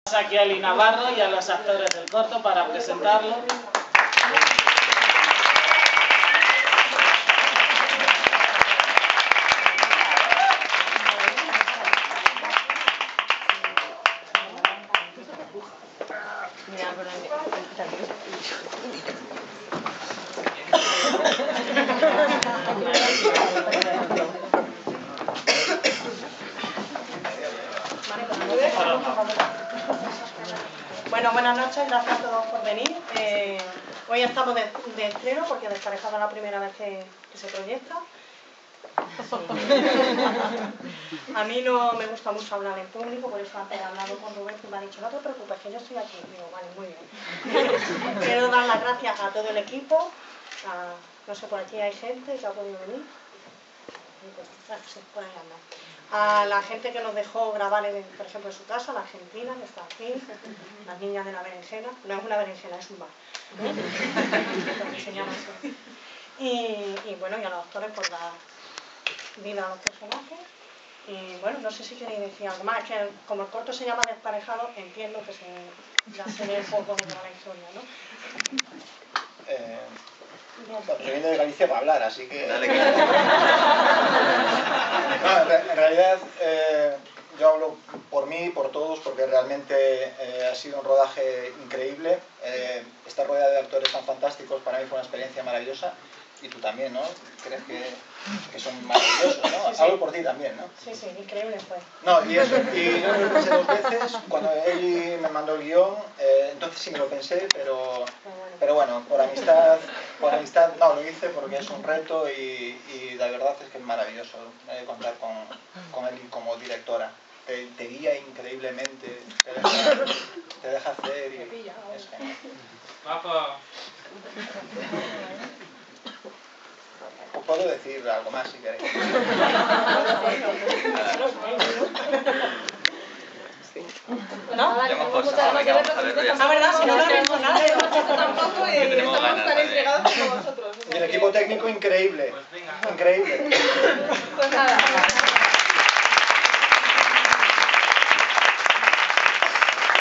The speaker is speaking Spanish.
Aquí a Eli Navarro y a los actores del corto para presentarlo. Bueno, buenas noches, gracias a todos por venir. Hoy estamos de estreno porque Desparejado es la primera vez que se proyecta. A mí no me gusta mucho hablar en público, por eso antes he hablado con Rubén y me ha dicho: no te preocupes, que yo estoy aquí. Digo, vale, muy bien. Quiero dar las gracias a todo el equipo, no sé, por aquí hay gente que ha podido venir. Bueno, sí, por ahí anda. A la gente que nos dejó grabar, por ejemplo, en su casa, la Argentina, que está aquí, las niñas de la berenjena. No es una berenjena, es un bar. Se llama así. Y bueno, y a los actores por dar vida a los personajes. Y bueno, no sé si queréis decir algo más. Es que como el corto se llama Desparejado, entiendo que ya se ve un poco de la historia, ¿no? Bueno, yo vengo de Galicia para hablar, así que... Dale, no, en realidad, yo hablo por mí, por todos, porque realmente ha sido un rodaje increíble. Esta rueda de actores tan fantásticos para mí fue una experiencia maravillosa. Y tú también, ¿no? ¿Crees que son maravillosos, no? Sí, sí. Hablo por ti también, ¿no? Sí, sí, increíble fue. No, y eso, y yo me lo pensé 2 veces, cuando Eli me mandó el guión, entonces sí me lo pensé, pero bueno, por amistad, no, lo hice porque es un reto y la verdad es que es maravilloso contar con Eli como directora. Te guía increíblemente, te deja hacer y es genial. ¡Papá! Puedo decir algo más si queréis. ¿No? La verdad, si no lo he visto nada. Tampoco y estamos tan entregados como vosotros. Y el equipo técnico increíble. Increíble. Pues nada.